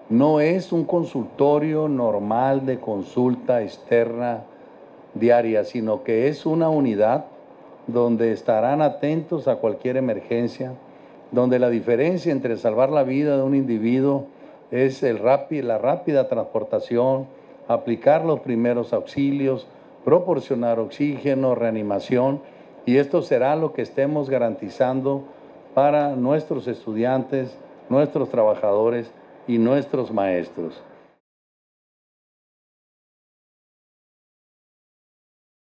No es un consultorio normal de consulta externa diaria, sino que es una unidad donde estarán atentos a cualquier emergencia, donde la diferencia entre salvar la vida de un individuo es la rápida transportación, aplicar los primeros auxilios, proporcionar oxígeno, reanimación, y esto será lo que estemos garantizando para nuestros estudiantes, nuestros trabajadores y nuestros maestros.